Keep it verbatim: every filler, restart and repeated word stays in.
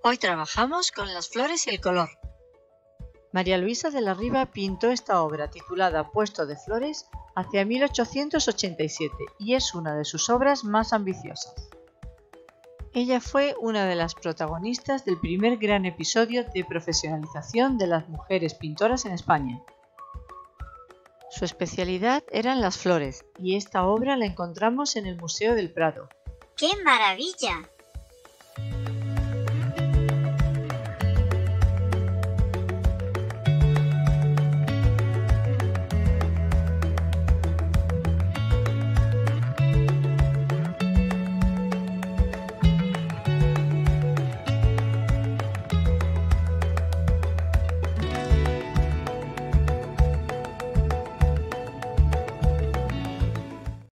Hoy trabajamos con las flores y el color. María Luisa de la Riva pintó esta obra titulada Puesto de Flores hacia mil ochocientos ochenta y siete y es una de sus obras más ambiciosas. Ella fue una de las protagonistas del primer gran episodio de profesionalización de las mujeres pintoras en España. Su especialidad eran las flores y esta obra la encontramos en el Museo del Prado. ¡Qué maravilla!